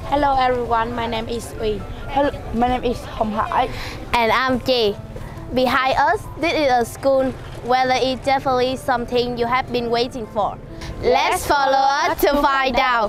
Hello everyone, my name is Uy. Hello, my name is Hồng Hải. And I'm Ji. Behind us, this is a school where it's definitely something you have been waiting for. Let's follow us to find out.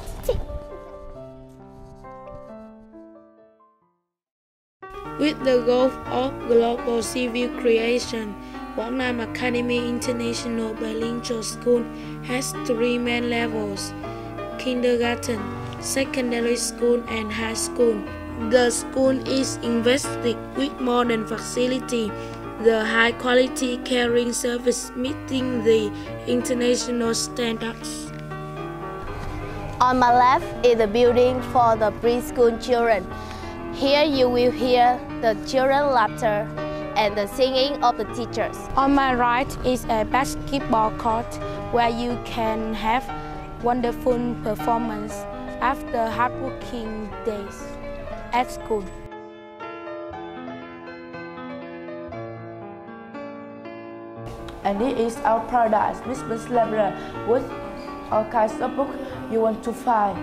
With the goal of global civil creation, Quảng Nam Academy International Bilingual School has three main levels: kindergarten, secondary school, and high school. The school is invested with modern facility, the high-quality caring service meeting the international standards. On my left is the building for the preschool children. Here you will hear the children's laughter and the singing of the teachers. On my right is a basketball court where you can have wonderful performance after hardworking days at school. And this is our paradise, business library with all kinds of books you want to find.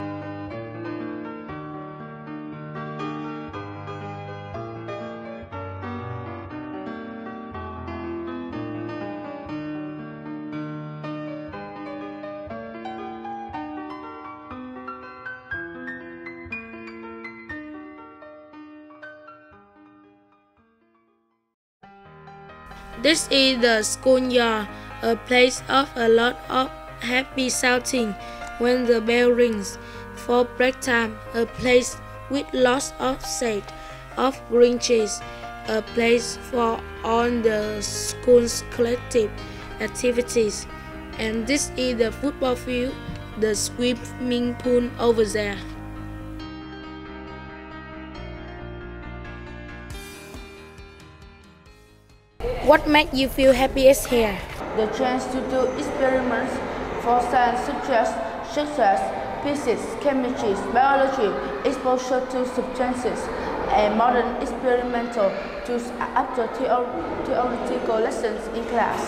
This is the schoolyard, a place of a lot of happy shouting when the bell rings. For break time, a place with lots of shade of green trees, a place for all the school's collective activities. And this is the football field, the swimming pool over there. What makes you feel happiest here? The chance to do experiments for science such as physics, chemistry, biology, exposure to substances, and modern experimental tools after theoretical lessons in class.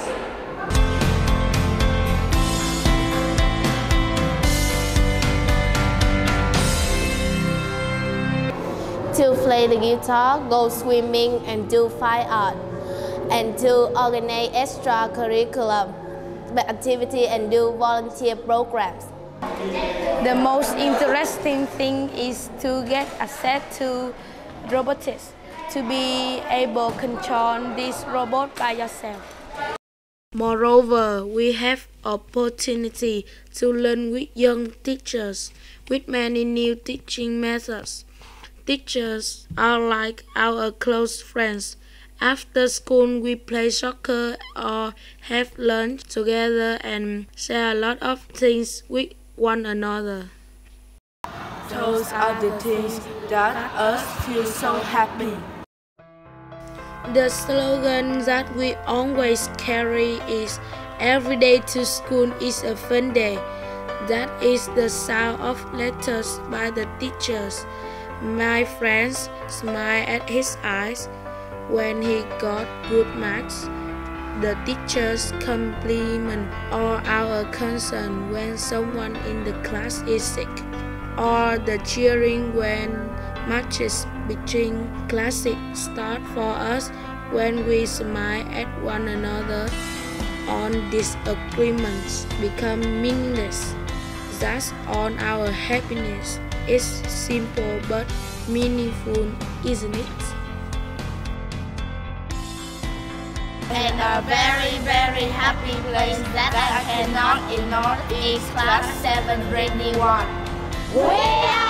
To play the guitar, go swimming, and do fine art. And to organize extracurricular activity and do volunteer programs. The most interesting thing is to get access to robotics, to be able to control this robot by yourself. Moreover, we have opportunity to learn with young teachers with many new teaching methods. Teachers are like our close friends. After school, we play soccer or have lunch together and share a lot of things with one another. Those are the things that us feel so happy. The slogan that we always carry is "Every day to school is a fun day." That is the sound of letters by the teachers. My friends smile at his eyes when he got good marks. The teachers compliment all our concern when someone in the class is sick, or the cheering when matches between classes start for us when we smile at one another. All disagreements become meaningless. That's all our happiness. It's simple but meaningful, isn't it? And a very, very happy place that I cannot ignore is class 7 grade 1. We are